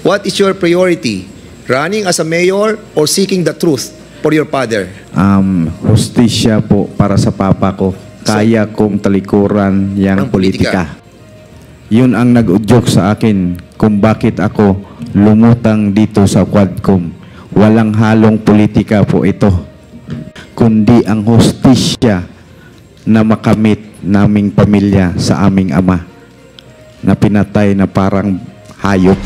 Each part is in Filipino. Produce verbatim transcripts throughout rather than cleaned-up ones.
What is your priority? Running as a mayor or seeking the truth for your father? Um, hustisya po para sa papa ko. Kaya kong talikuran yang Ang politika. politika. Yun ang nag-udyok sa akin kung bakit ako lumutang dito sa Quadcom. Walang halong politika po ito, kundi ang hustisya na makamit naming pamilya sa aming ama na pinatay na parang hayop.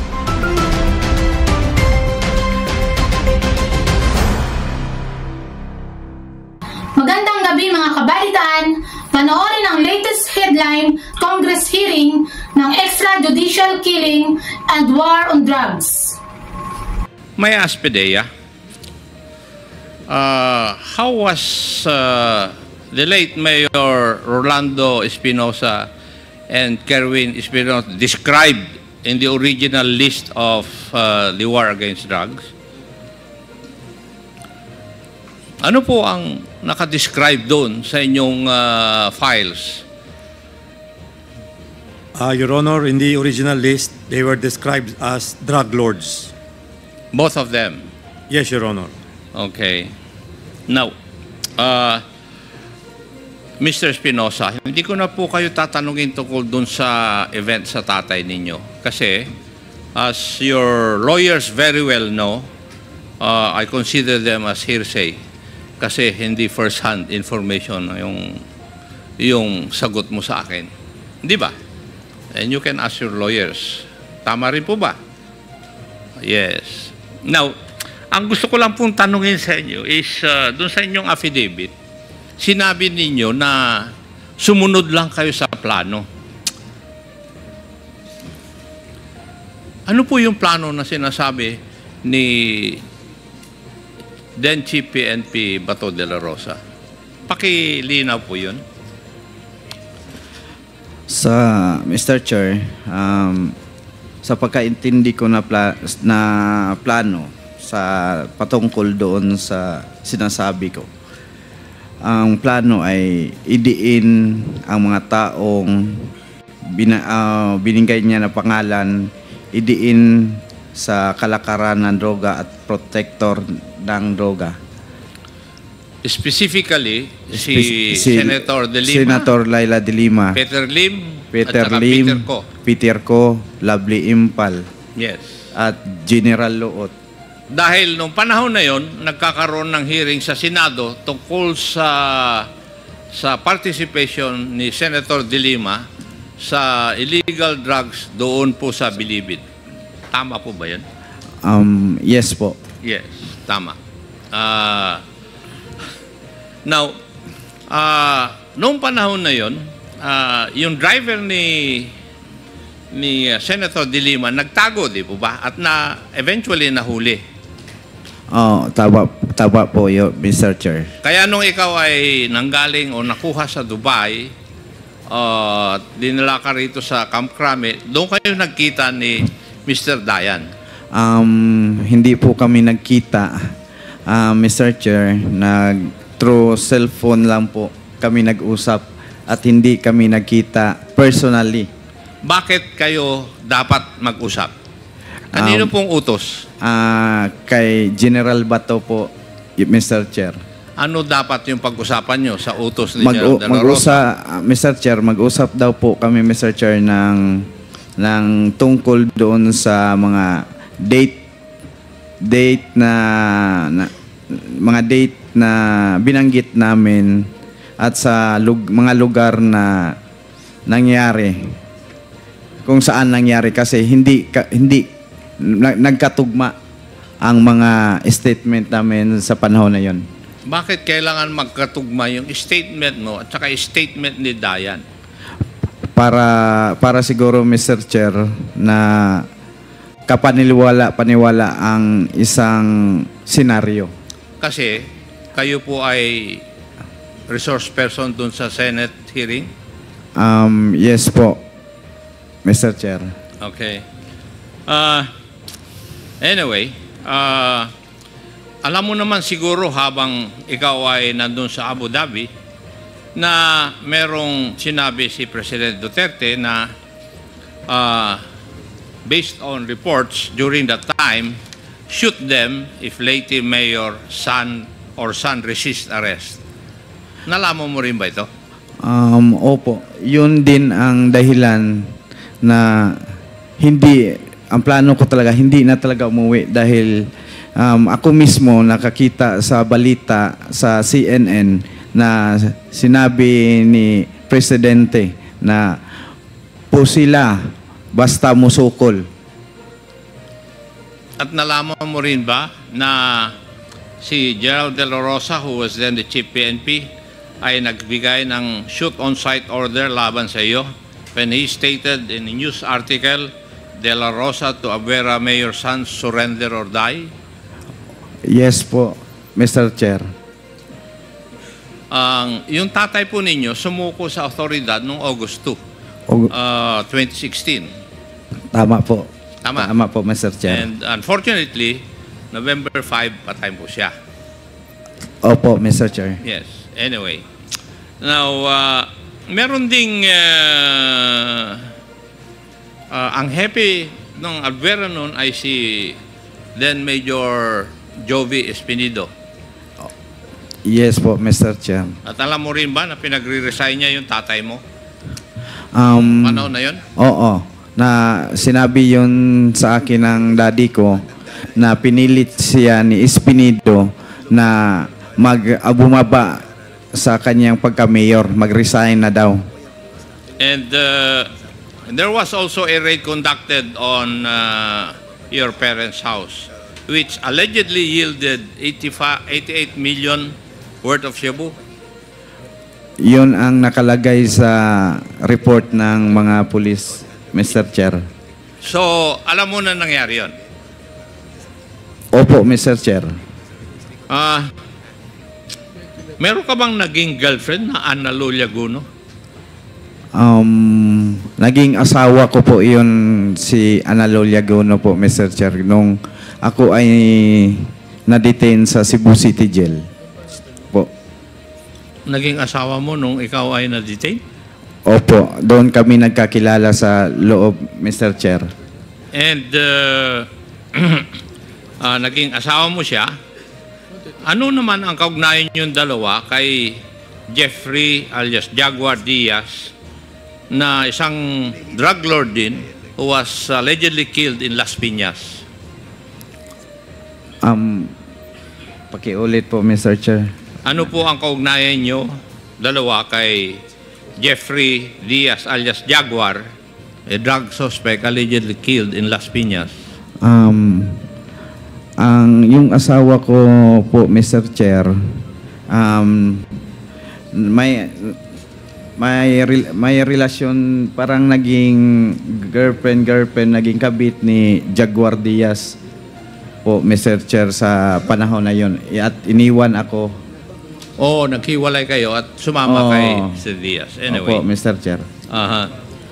Magandang gabi mga kabalitaan. Panoorin ang latest headline Congress hearing ng extrajudicial killing and war on drugs. May I ask Pedea, uh, how was uh, the late Mayor Rolando Espinosa and Kerwin Espinosa described in the original list of uh, the war against drugs? Ano po ang nakadescribe doon sa inyong uh, files? Uh, Your Honor, in the original list, they were described as drug lords. Both of them? Yes, Your Honor. Okay. Now, uh, Mister Espinosa, hindi ko na po kayo tatanungin tungkol doon sa event sa tatay ninyo. Kasi, as your lawyers very well know, uh, I consider them as hearsay. Kasi hindi first-hand information yung, yung sagot mo sa akin. Di ba? And you can ask your lawyers. Tama rin po ba? Yes. Now, ang gusto ko lang pong tanungin sa inyo is, uh, doon sa inyong affidavit, sinabi ninyo na sumunod lang kayo sa plano. Ano po yung plano na sinasabi ni then Chief P N P Bato de la Rosa? Pakilinaw po yun. Sa Mister Chair, um, sa pagkaintindi ko na, pla na plano sa patungkol doon sa sinasabi ko, ang plano ay idiin ang mga taong bina, uh, binigay niya na pangalan, idiin sa kalakaran ng droga at protector ng droga. Specifically, si, si Senator De Lima, Senator Laila De Lima, Peter Lim, Peter at Lim, Peter Ko. Peter Ko, Lovely Impal, Yes. at General Luot. Dahil nung panahon na yon, nagkakaroon ng hearing sa Senado tungkol sa sa participation ni Senator De Lima sa illegal drugs doon po sa Bilibid. Tama po ba yan? Um, yes po. Yes, tama. Uh, now, uh, noong panahon na yon, uh, yung driver ni ni uh, Senator De Lima nagtago, di po ba? At na eventually nahuli. Oh, tama, tama po yun, Mister Chair. Kaya nung ikaw ay nanggaling o nakuha sa Dubai, uh, dinala ka rito sa Camp Crame, doon kayo nagkita ni Mister Dayan. Um, hindi po kami nagkita, uh, Mister Chair. Nag, through cellphone lang po kami nag-usap at hindi kami nagkita personally. Bakit kayo dapat mag-usap? Kanino um, pong utos? Uh, kay General Bato po, Mister Chair. Ano dapat yung pag-usapan nyo sa utos ni Mag General De La Rosa? Uh, Mister Chair, mag-usap daw po kami, Mister Chair, ng, ng tungkol doon sa mga date date na, na mga date na binanggit namin at sa lug, mga lugar na nangyari, kung saan nangyari, kasi hindi ka, hindi nagkatugma ang mga statement namin sa panahon na yon. Bakit kailangan magkatugma yung statement mo at saka statement ni Dayan? Para para siguro, Mister Chair, na kapaniliwala paniwala ang isang senaryo. Kasi kayo po ay resource person dun sa Senate hearing? Um, yes po, Mister Chair. Okay. Uh, anyway, uh, alam mo naman siguro habang ikaw ay nandun sa Abu Dhabi na merong sinabi si President Duterte na uh, based on reports during that time, shoot them if Leyte Mayor son or son resist arrest. Nalaman mo rin ba ito? Um, opo, yun din ang dahilan na hindi, ang plano ko talaga, hindi na talaga umuwi dahil um, ako mismo nakakita sa balita sa C N N na sinabi ni Presidente na po sila basta musukol. At nalaman mo rin ba na si Gerald De La Rosa, who was then the chief P N P, ay nagbigay ng shoot-on-sight order laban sa iyo when he stated in a news article, De La Rosa to Abuera Mayor San, surrender or die? Yes po, Mister Chair. Ang yung tatay po ninyo sumuko sa otoridad noong August two, Og- uh, twenty sixteen. Tama po. Tama. Tama po, Mister Chair. And unfortunately, November five, patay po siya. Opo, Mister Chair. Yes. Anyway. Now, uh, meron ding uh, uh, ang happy ng Abuera noon ay si then Major Jovi Espinido. Yes po, Mister Chair. At alam mo rin ba na pinagre-resign niya yung tatay mo? Um, Panahon na yun? Oo. Na sinabi yun sa akin ng daddy ko na pinilit siya ni Espinido na mag-bumaba sa kanyang pagka-mayor, mag-resign na daw. And uh, there was also a raid conducted on uh, your parents' house, which allegedly yielded eighty-five, eighty-eight million worth of shabu. Yun ang nakalagay sa report ng mga pulis, Mister Chair. So, alam mo na nangyari yun. Opo, Mister Chair. Ah, meron ka bang naging girlfriend na Ana Loliaguno? Um, naging asawa ko po yun si Ana Loliaguno po, Mister Chair, nung ako ay na-detain sa Cebu City Jail po. Naging asawa mo nung ikaw ay na-detain? Opo, doon kami nagkakilala sa loob, Mister Chair. And uh, uh, naging asawa mo siya. Ano naman ang kaugnayan yung dalawa kay Jeffrey alias Jaguar Diaz na isang drug lord din who was allegedly killed in Las Piñas? Um, pakiulit po, Mister Chair. Ano po ang kaugnayan nyo dalawa kay Jeffrey Diaz alias Jaguar, a drug suspect allegedly killed in Las Piñas? Um, ang yung asawa ko po, Mister Chair, um, may may rel- may relasyon, parang naging girlfriend girlfriend naging kabit ni Jaguar Diaz po, Mister Chair, sa panahon na yon, at iniwan ako. Oo, naghiwalay kayo at sumama Oo. kay si Diaz. Anyway. Opo, Mister Chair. Aha.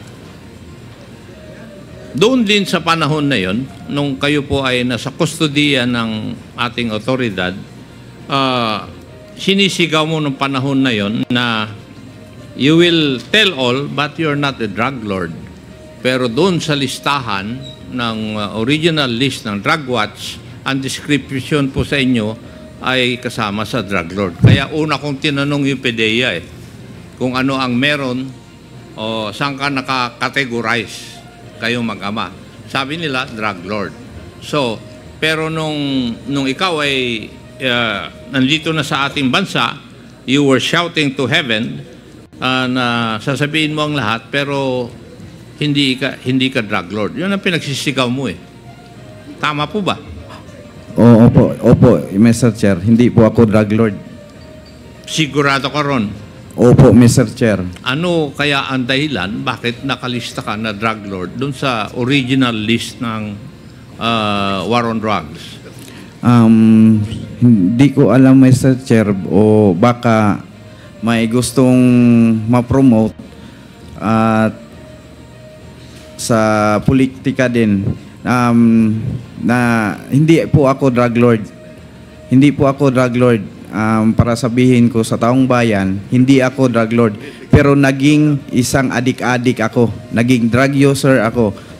Doon din sa panahon na yon, nung kayo po ay nasa kustodiya ng ating otoridad, uh, sinisigaw mo nung panahon na yon na you will tell all but you're not a drug lord. Pero doon sa listahan ng uh, original list ng Drug Watch, ang description po sa inyo ay kasama sa drug lord. Kaya una kong tinanong yung P D E A eh, kung ano ang meron o saan ka naka-categorize kayong mag-ama. Sabi nila, drug lord. So, pero nung, nung ikaw ay uh, nandito na sa ating bansa, you were shouting to heaven uh, na sasabihin mo ang lahat, pero hindi ka, hindi ka drug lord. Yun ang pinagsisigaw mo eh. Tama po ba? Oo, opo, opo, Mister Chair. Hindi po ako drug lord. Sigurado ka ron. Opo, Mister Chair. Ano kaya ang dahilan bakit nakalista ka na drug lord doon sa original list ng uh, war on drugs? Um, hindi ko alam, Mister Chair, o baka may gustong ma-promote at sa politika din, um, na hindi po ako drug lord. Hindi po ako drug lord. Um, para sabihin ko sa taong bayan, hindi ako drug lord. Pero naging isang adik-adik ako. Naging drug user ako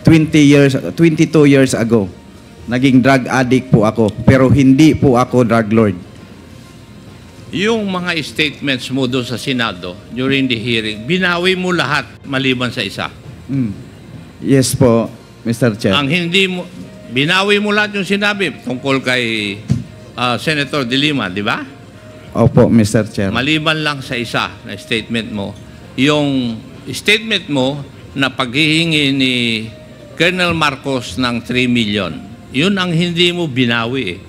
twenty years, twenty-two years ago. Naging drug addict po ako, pero hindi po ako drug lord. Yung mga statements mo doon sa Senado during the hearing, binawi mo lahat maliban sa isa. Mm. Yes po, Mister Chair. Ang hindi mo, binawi mo lahat yung sinabi tungkol kay uh, Senator De Lima, di ba? Opo, Mister Chair. Maliban lang sa isa na statement mo, yung statement mo na paghihingi ni Colonel Marcos ng three million, yun ang hindi mo binawi eh.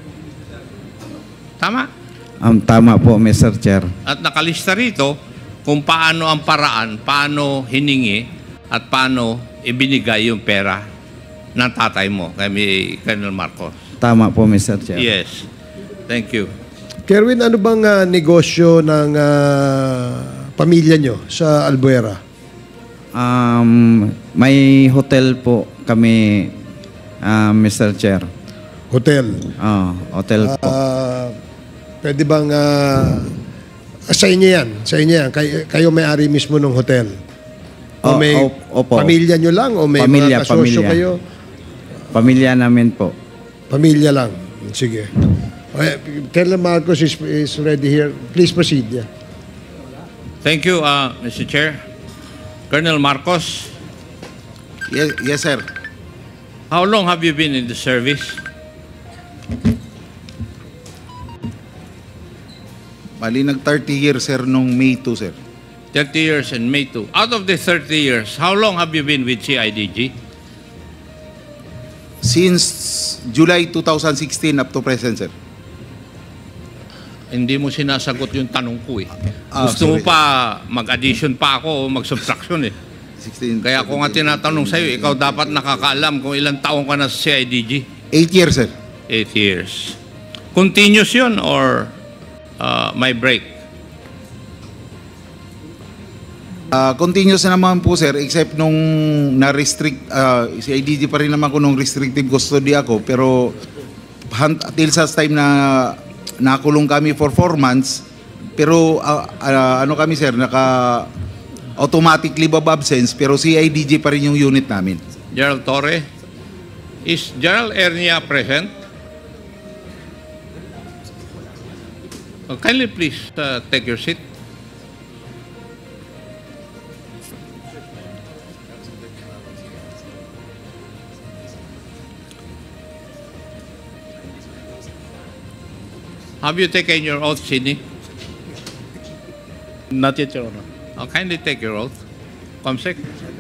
Tama? Um, tama po, Mister Chair. At nakalista rito kung paano ang paraan, paano hiningi at paano ibinigay yung pera ng tatay mo kay Colonel Marcos. Tama po, Mister Chair. Yes. Thank you. Kerwin, ano bang ah, negosyo ng ah, pamilya nyo sa Albuera? Um, may hotel po kami, uh, Mister Chair. Hotel. Oh, hotel po. Ah, pwede bang ah, sa inyo yan? Sa inyo yan? Kay, kayo may-ari mismo ng hotel? O Oh, may op- opo. pamilya nyo lang? O may Pamilya, mga kasosyo pamilya. kayo? Pamilya namin po. Pamilya lang. Sige. Okay, Colonel Marcos is, is ready here. Please proceed. Yeah. Thank you, uh, Mister Chair. Colonel Marcos, Yes, yes, sir. how long have you been in the service? Bali, nag thirty years, sir, nung May two, sir. thirty years and May two. Out of the thirty years, how long have you been with C I D G? Since July two thousand sixteen up to present, sir. Hindi mo sinasagot yung tanong ko eh. Ah, Gusto mo sorry. pa mag-addition pa ako o mag-subtraction eh. sixteen, Kaya ako nga tinatanong sa'yo, ikaw dapat nakakaalam kung ilang taong ka na sa C I D G. eight years, sir. Eight years. Continuous yun or uh, may break? Uh, continuous na naman po, sir, except nung na-restrict, uh, si I D G pa rin naman ko nung restrictive custody ako, pero hunt, till sa time na nakulong kami for four months, pero uh, uh, ano kami, sir, naka automatic leave of absence, pero si I D G pa rin yung unit namin. Gerald Torre? Is Gerald Ernia present? Oh, kindly please uh, take your seat. Have you taken your oath, Sidney? Not yet, Your Honor. Oh, kindly take your oath. Comsec.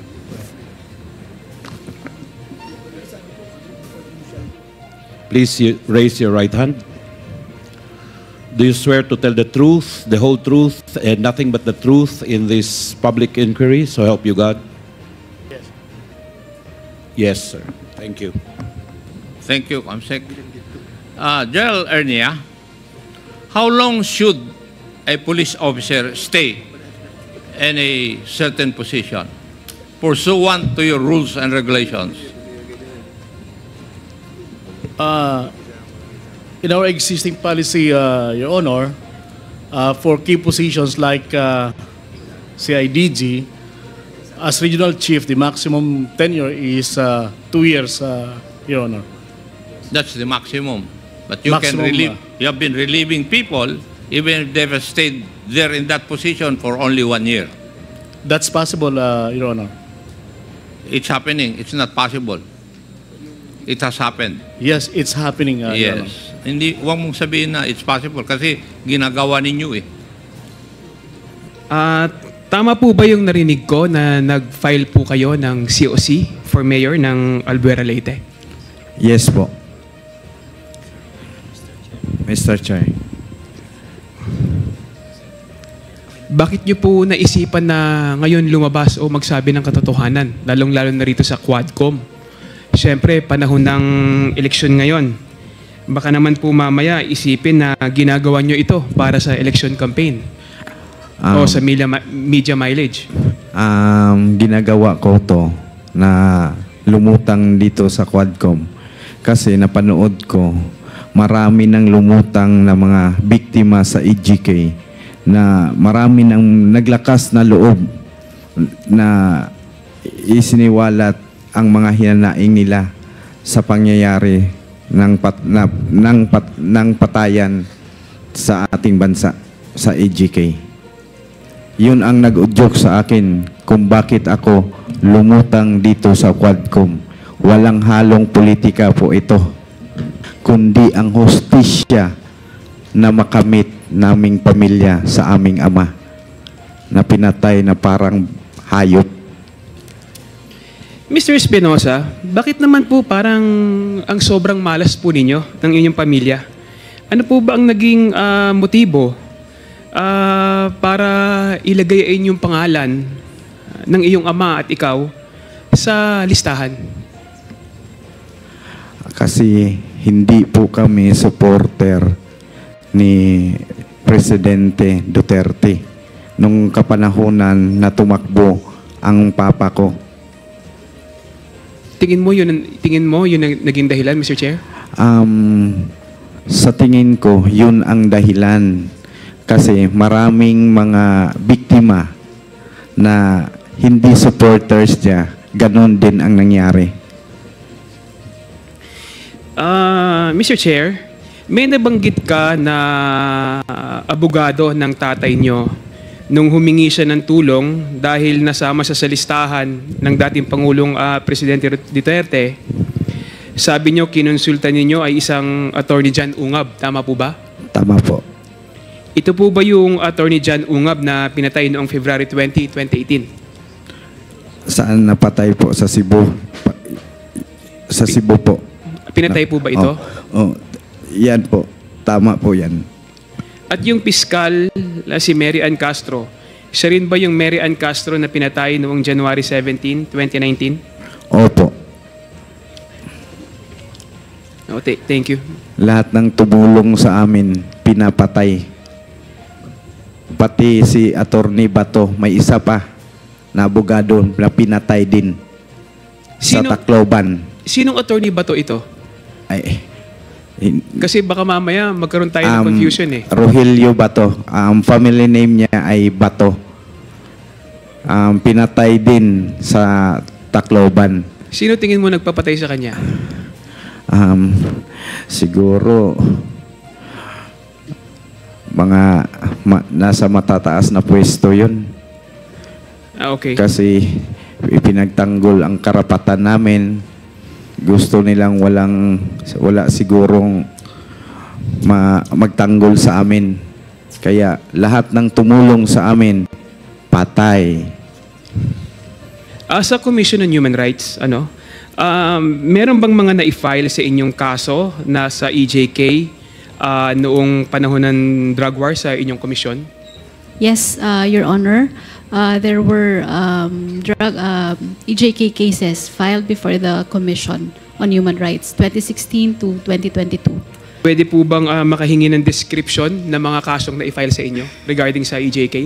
Please y- raise your right hand. Do you swear to tell the truth, the whole truth, and nothing but the truth in this public inquiry? So help you God. Yes. Yes, sir. Thank you. Thank you, Comsec. Uh, Gerald Ernia, how long should a police officer stay in a certain position, pursuant to your rules and regulations? Uh, in our existing policy, uh, Your Honor, uh, for key positions like uh, C I D G, as regional chief, the maximum tenure is uh, two years, uh, Your Honor. That's the maximum. But you Maximum, can relieve, uh, you have been relieving people even if they've stayed there in that position for only one year. That's possible, uh, Your Honor. It's happening. It's not possible. It has happened. Yes, it's happening, uh, Your Honor. Yes. Hindi, huwag mong sabihin na it's possible kasi ginagawa ninyo eh. Ah, tama po ba yung narinig ko na nag-file po kayo ng C O C for mayor ng Albuera Leyte? Yes po. Mister Chair. Bakit niyo po naisipan na ngayon lumabas o magsabi ng katotohanan, lalong-lalo na rito sa Quadcom? Siyempre, panahon ng eleksyon ngayon. Baka naman po mamaya isipin na ginagawa niyo ito para sa election campaign o Um, sa media, media mileage. Um, ginagawa ko to na lumutang dito sa Quadcom kasi napanood ko marami nang lumutang na mga biktima sa E G K na marami nang naglakas na loob na isiniwalat ang mga hinanaing nila sa pangyayari ng, pat, na, ng, pat, ng patayan sa ating bansa, sa A G K. Yun ang nag-udyok sa akin kung bakit ako lumutang dito sa Quadcom. Walang halong politika po ito, kundi ang hustisya na makamit naming pamilya sa aming ama na pinatay na parang hayop. Mister Espinosa, bakit naman po parang ang sobrang malas po ninyo ng inyong pamilya? Ano po ba ang naging uh, motibo uh, para ilagay ay inyong pangalan ng iyong ama at ikaw sa listahan? Kasi hindi po kami supporter ni Presidente Duterte nung kapanahunan na tumakbo ang papa ko. Tingin mo yun, tingin mo yun ang naging dahilan, Mister Chair? Um, sa tingin ko, yun ang dahilan. Kasi maraming mga biktima na hindi supporters niya, ganon din ang nangyari. Uh, Mister Chair, may nabanggit ka na uh, abogado ng tatay nyo nung humingi siya ng tulong dahil nasama siya sa listahan ng dating Pangulong uh, Presidente Duterte. Sabi nyo, kinonsulta ninyo ay isang Attorney John Ungab. Tama po ba? Tama po. Ito po ba yung Attorney John Ungab na pinatay noong February twentieth, twenty eighteen? Saan napatay po? Sa Cebu. Sa Cebu po. Pinatay po ba ito? Oh, oh, yan po. Tama po yan. At yung piskal na si Mary Ann Castro, siya rin ba yung Mary Ann Castro na pinatay noong January seventeenth, twenty nineteen? Opo. Oh, th- thank you. Lahat ng tumulong sa amin, pinapatay. Pati si Attorney Bato, may isa pa na abogado na pinatay din sa Sino- Tacloban. Sinong attorney ba to ito? Ay, Kasi baka mamaya magkaroon tayo ng Um, confusion eh. Rogelio Bato. Ang family name niya ay Bato. Um, pinatay din sa Tacloban. Sino tingin mo nagpapatay sa kanya? Um, siguro mga ma, nasa matataas na pwesto yun. Ah, okay. Kasi ipinagtanggol ang karapatan namin. Gusto nilang walang, wala sigurong ma, magtanggol sa amin. Kaya lahat ng tumulong sa amin, patay. As a Commission on Human Rights, ano, um, meron bang mga na-file sa inyong kaso na sa E J K uh, noong panahon ng drug war sa inyong komisyon? Yes, uh, Your Honor. Uh, there were um, drug uh, E J K cases filed before the Commission on Human Rights, twenty sixteen to twenty twenty-two. Pwede po bang uh, makahingi ng description ng mga kasong na-file sa inyo regarding sa E J K?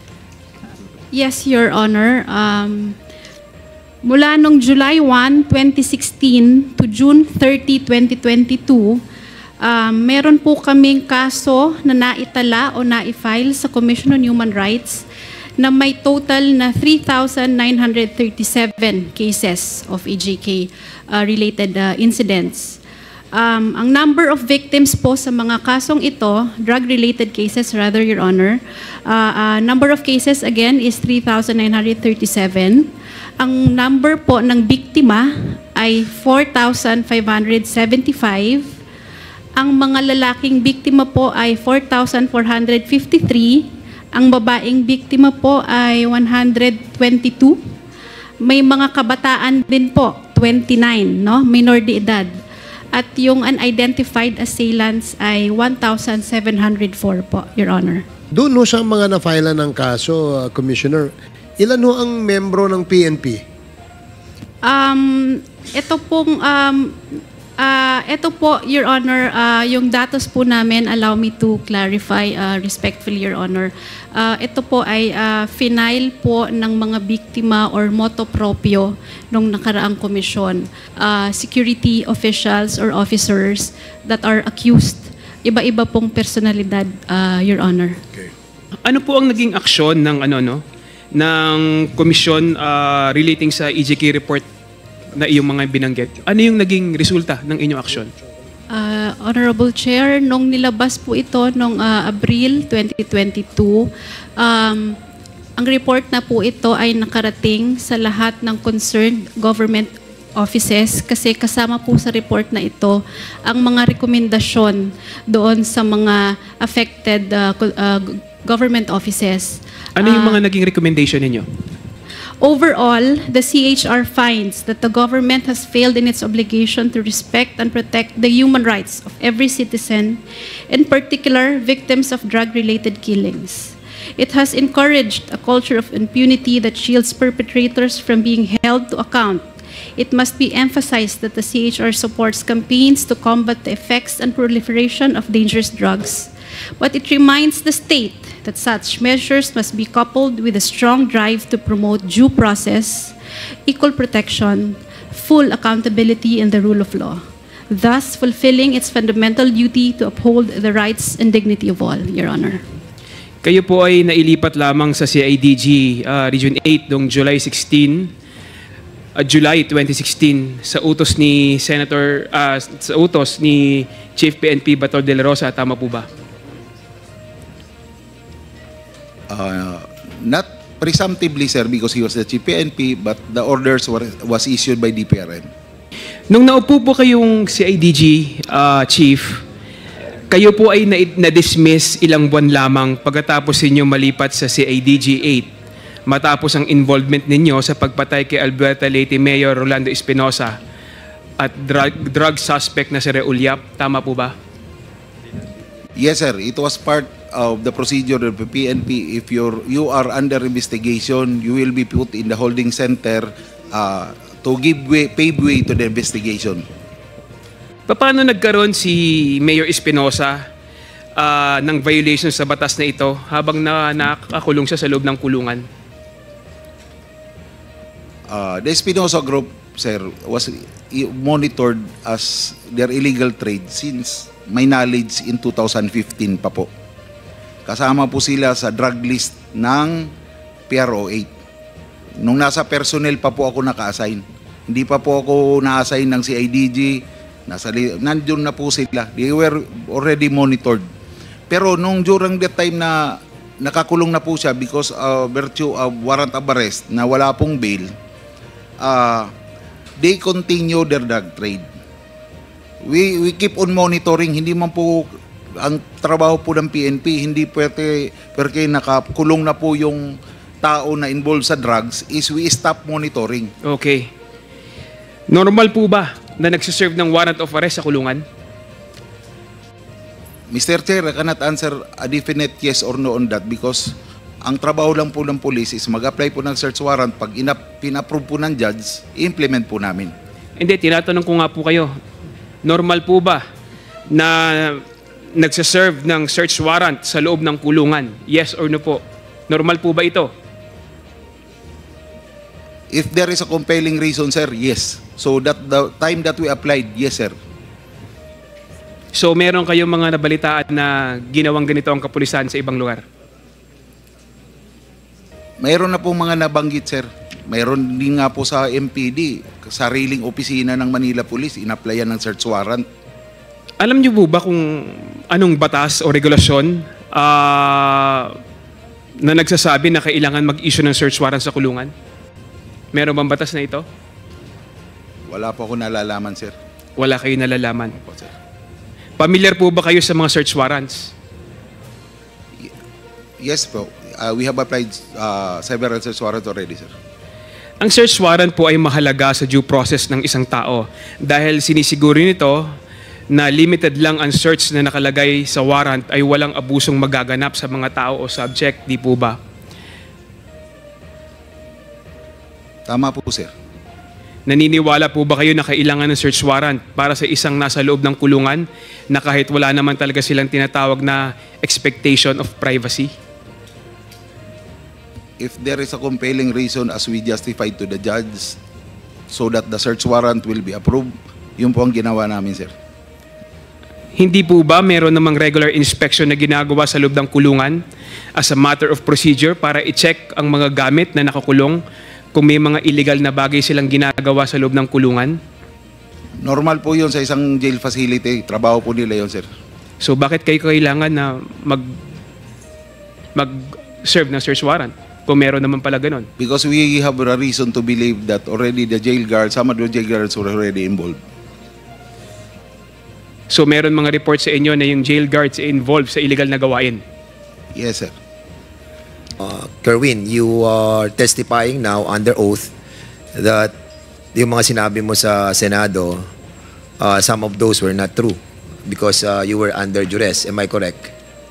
Yes, Your Honor. Um, mula nung July first, twenty sixteen to June thirtieth, twenty twenty-two, um, meron po kaming kaso na naitala o na-file sa Commission on Human Rights na may total na three thousand nine hundred thirty-seven cases of E J K uh, related uh, incidents. Um, ang number of victims po sa mga kasong ito, drug-related cases rather, Your Honor, uh, uh, number of cases again is three thousand nine hundred thirty-seven. Ang number po ng biktima ay four thousand five hundred seventy-five. Ang mga lalaking biktima po ay four thousand four hundred fifty-three. Ang babaeng biktima po ay one hundred twenty-two. May mga kabataan din po, twenty-nine, no? Minor de edad. At yung unidentified assailants ay one thousand seven hundred four po, Your Honor. Doon ho sa mga na-file ng kaso, uh, Commissioner, ilan ho ang membro ng P N P? Um, ito pong, um, uh, ito po, Your Honor, uh, yung datos po namin, allow me to clarify uh, respectfully, Your Honor. Uh, ito po ay uh, final po ng mga biktima or motu proprio nung nakaraang komisyon. Uh, security officials or officers that are accused. Iba-iba pong personalidad, uh, Your Honor. Okay. Ano po ang naging aksyon ng ano no ng komisyon uh, relating sa E J K report, na iyong mga binanggit. Ano yung naging resulta ng inyong aksyon? Uh, Honorable Chair, nung nilabas po ito noong uh, Abril twenty twenty-two, um, ang report na po ito ay nakarating sa lahat ng concerned government offices kasi kasama po sa report na ito ang mga rekomendasyon doon sa mga affected uh, uh, government offices. Ano yung Uh, mga naging recommendation ninyo? Overall, the C H R finds that the government has failed in its obligation to respect and protect the human rights of every citizen, in particular victims of drug-related killings. It has encouraged a culture of impunity that shields perpetrators from being held to account. It must be emphasized that the C H R supports campaigns to combat the effects and proliferation of dangerous drugs. But it reminds the state that such measures must be coupled with a strong drive to promote due process, equal protection, full accountability, and the rule of law, thus fulfilling its fundamental duty to uphold the rights and dignity of all, Your Honor. Kayo po ay nailipat lamang sa C I D G uh, Region eight noong July sixteen, uh, July twenty sixteen sa utos ni Senator uh, sa utos ni Chief P N P Bato de la Rosa, tama po ba? Uh, not presumptively, sir, because he was the Chief P N P, but the orders were was issued by D P R M. Nung naupo po kayong C I D G uh, Chief, kayo po ay na-dismiss ilang buwan lamang pagkatapos ninyo malipat sa C I D G eight matapos ang involvement ninyo sa pagpatay kay Alberta Leyte Mayor Rolando Espinosa at drug, drug suspect na si Reuliap. Tama po ba? Yes, sir. It was part of the procedure of the P N P. If you're, you are under investigation, you will be put in the holding center uh, to give way, pave way to the investigation. Paano nagkaroon si Mayor Espinosa uh, ng violation sa batas na ito habang na, nakakulong siya sa loob ng kulungan? Uh, the Espinosa Group, sir, was monitored as their illegal trade since my knowledge in two thousand fifteen pa po. Kasama po sila sa drug list ng P R O eight. Nung nasa personnel pa po ako naka-assign. Hindi pa po ako na-assign ng C I D G. Nasa, nandun na po sila. They were already monitored. Pero nung during that time na nakakulong na po siya because of virtue of warrant of arrest na wala pong bail, uh, they continue their drug trade. We, we keep on monitoring. Hindi man po ang trabaho po ng P N P, hindi pwede, porque nakakulong na po yung tao na involved sa drugs, is we stop monitoring. Okay. Normal po ba na nagsiserve ng warrant of arrest sa kulungan? Mister Chair, I cannot answer a definite yes or no on that because ang trabaho lang po ng police is mag-apply po ng search warrant. Pag pin-approve po ng judge, i-implement po namin. Hindi, tinatanong ko nga po kayo. Normal po ba na nagsiserve ng search warrant sa loob ng kulungan? Yes or no po? Normal po ba ito? If there is a compelling reason, sir, yes. So that the time that we applied, yes, sir. So meron kayong mga nabalitaan na ginawang ganito ang kapulisan sa ibang lugar? Mayroon na po mga nabanggit, sir. Mayroon din nga po sa M P D, sariling opisina ng Manila Police, in-applyan ng search warrant. Alam niyo po ba kung anong batas o regulasyon uh, na nagsasabi na kailangan mag-issue ng search warrant sa kulungan? Meron bang batas na ito? Wala po ako nalalaman, sir. Wala kayo nalalaman? Opo, sir. Familiar po ba kayo sa mga search warrants? Yes po. Uh, we have applied uh, several search warrants already, sir. Ang search warrant po ay mahalaga sa due process ng isang tao dahil sinisiguro nito na limited lang ang search na nakalagay sa warrant ay walang abusong magaganap sa mga tao o subject, di po ba? Tama po, sir. Naniniwala po ba kayo na kailangan ng search warrant para sa isang nasa loob ng kulungan na kahit wala naman talaga silang tinatawag na expectation of privacy? If there is a compelling reason as we justified to the judge so that the search warrant will be approved, yun po ang ginawa namin, sir. Hindi po ba meron namang regular inspection na ginagawa sa loob ng kulungan as a matter of procedure para i-check ang mga gamit na nakakulong kung may mga illegal na bagay silang ginagawa sa loob ng kulungan? Normal po yun sa isang jail facility. Trabaho po nila yun, sir. So bakit kayo kailangan na mag mag-serve ng search warrant kung meron naman pala ganun? Because we have a reason to believe that already the jail guards, some of the jail guards were already involved. So meron mga reports sa inyo na yung jail guards involved sa illegal na gawain? Yes, sir. Uh, Kerwin, you are testifying now under oath that yung mga sinabi mo sa Senado, uh, some of those were not true because uh, you were under duress. Am I correct?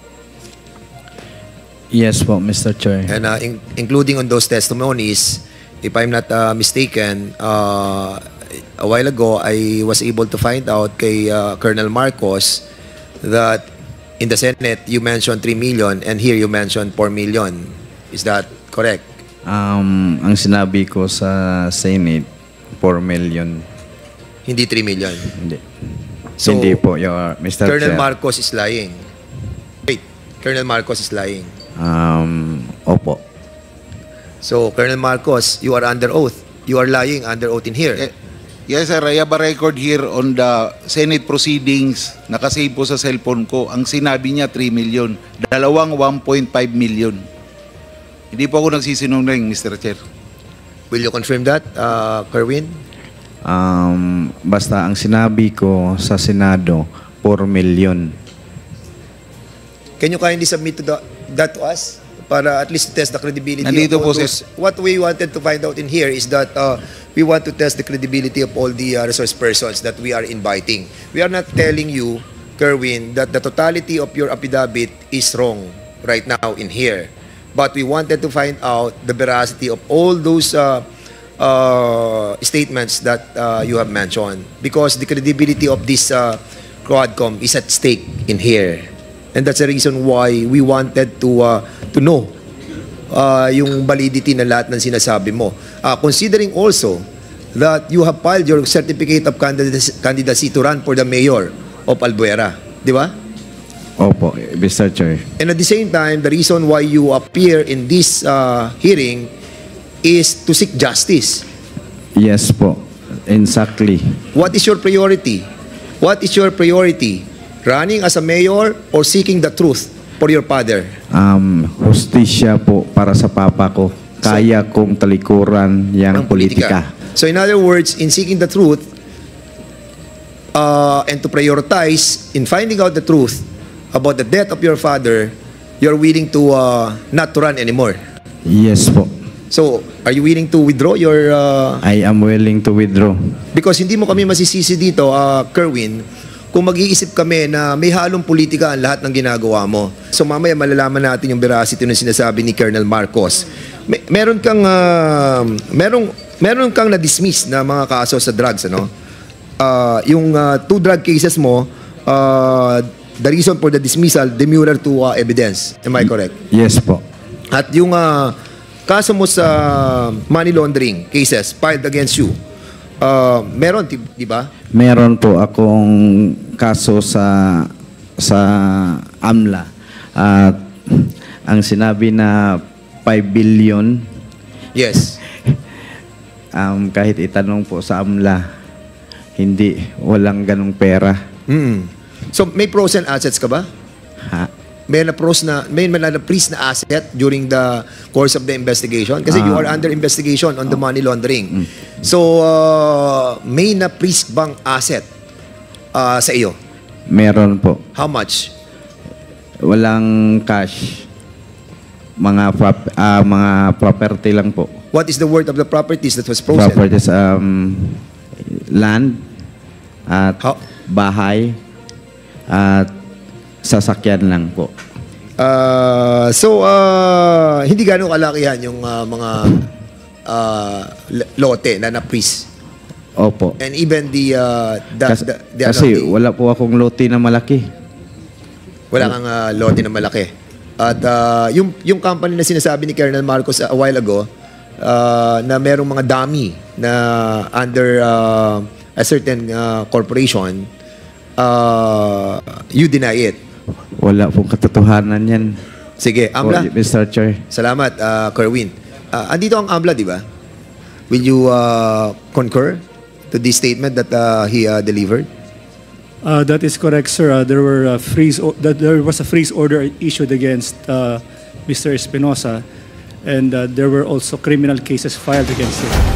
Yes po, Mister Chair. And uh, in- including on those testimonies, if I'm not uh, mistaken, uh, a while ago, I was able to find out kay uh, Colonel Marcos that in the Senate, you mentioned three million and here you mentioned four million. Is that correct? Um, ang sinabi ko sa Senate, four million. Hindi three million. Hindi. So, Hindi po, your Mister Colonel Chair. Marcos is lying. Wait, Colonel Marcos is lying. Um, opo. So, Colonel Marcos, you are under oath. You are lying under oath in here. Eh, Yes, sir. I have a record here on the Senate proceedings. Nakasave po sa cellphone ko. Ang sinabi niya, three million. Dalawang one point five million. Hindi po ako nagsisinungaling, Mister Chair. Will you confirm that, uh, Kerwin? Um, basta ang sinabi ko sa Senado, four million. Can you kindly submit to the, that to us? Para at least test the credibility Nandito of all po, those. What we wanted to find out in here is that uh, we want to test the credibility of all the uh, resource persons that we are inviting. We are not telling you, Kerwin, that the totality of your affidavit is wrong right now in here. But we wanted to find out the veracity of all those uh, uh, statements that uh, you have mentioned. Because the credibility of this uh, Quadcom is at stake in here. And that's the reason why we wanted to uh, to know uh, yung validity na lahat ng sinasabi mo. Uh, considering also that you have filed your certificate of candidacy, candidacy to run for the mayor of Albuera. Di ba? Opo, Mister Chair. And at the same time, the reason why you appear in this uh, hearing is to seek justice. Yes po, exactly. What is your priority? What is your priority? Running as a mayor or seeking the truth for your father? Um, hustisya po para sa papa ko. Kaya kong talikuran yang politika. So in other words, in seeking the truth uh, and to prioritize in finding out the truth about the death of your father, you're willing to uh, not to run anymore. Yes po. So, are you willing to withdraw your... Uh, I am willing to withdraw. Because hindi mo kami masisisi dito, uh, Kerwin, kung mag-iisip kami na may halong politika ang lahat ng ginagawa mo. So mamaya malalaman natin yung veracity ng sinasabi ni Colonel Marcos. May, meron kang uh, merong meron kang na-dismiss na mga kaso sa drugs, ano? Uh, yung uh, two drug cases mo, uh, the reason for the dismissal, demurrer to uh, evidence. Am I correct? Yes po. At yung uh, kaso mo sa money laundering cases filed against you, uh, meron, di, di ba? Meron po akong kaso sa sa AMLA at ang sinabi na five billion. Yes. Um, kahit itanong po sa AMLA, hindi, walang ganong pera. Mm. So may pros and assets ka ba? Ha? May na-pros na may na-freeze na asset during the course of the investigation kasi you Ah. are under investigation on the money laundering. So uh, may na-freeze bang asset uh, sa iyo? Meron po. How much? Walang cash. Mga prop- ah, mga property lang po. What is the worth of the properties that was frozen? Properties, um, land at How? bahay at sasakyan lang po. Uh, so uh, hindi gano'ng kalakihan yung uh, mga uh, l- lote na na-freeze. Opo. And even the uh, the, Kas- the, the, kasi ano, the- wala po akong lote na malaki. wala kang uh, lote na malaki. At uh, yung yung company na sinasabi ni Colonel Marcos a while ago uh, na merong mga dummy na under uh, a certain uh, corporation, uh, you deny it. Wala pong katotohanan yan. Sige, AMLA. Po, Mister Chair. Salamat, uh, Kerwin. Uh, andito ang AMLA, di ba? Will you uh, concur to this statement that uh, he uh, delivered? Uh, that is correct, sir. Uh, there were a freeze. O- that there was a freeze order issued against uh, Mister Espinosa, and uh, there were also criminal cases filed against him.